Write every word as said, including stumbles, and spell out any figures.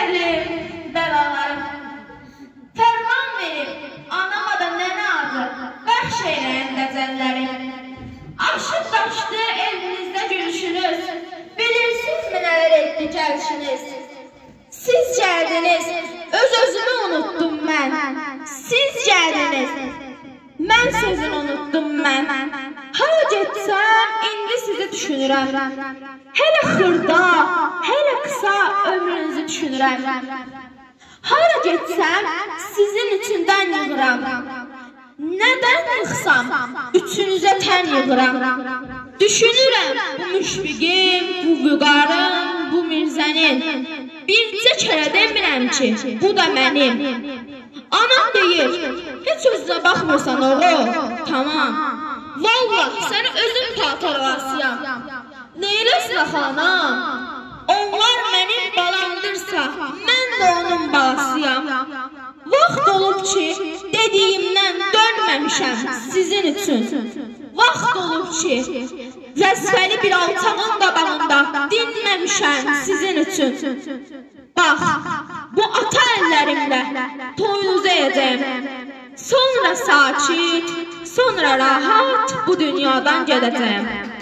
gəlir bəlalarım. Fərman verib anama da nənə adı, bəxş eyləyin dəcəllərim. Aşıb daşdı elinizdə gülüşünüz, bilirsinizmi nələr etdi gəlişiniz? Siz gəldiniz, öz-özümü unutdum mən. Siz gəldiniz, mən sözünü unutdum mən. Hara getsəm, indi sizi düşünürəm. Hələ xırda, hələ qısa ömrünüzü düşünürəm. Hara getsəm, sizin üçündən yığıram. Nədən yıxsam, üçünüzə tən yığıram. Düşünürəm bu müşfiqim, bu vüqarım, bu mirzənin. Bircə kərə demirəm ki, bu da mənim. Anam deyir, heç özünə baxmırsan oğul, tamam. Vallah, səni özüm tatarlasıyam. Neyləsin axı anam? Onlar mənim balamdırsa, mən də onun balasıyam. Vaxt olub ki, dediyimdən dönməmişəm sizin üçün. Vaxt olub ki, vəzifəli bir alçağın qabağında dinməmişəm sizin üçün. Bax, bu ata əllərimlə toyunuzu edəcəm. Sonra sakit, sonra rahat bu dünyadan gedəcəm.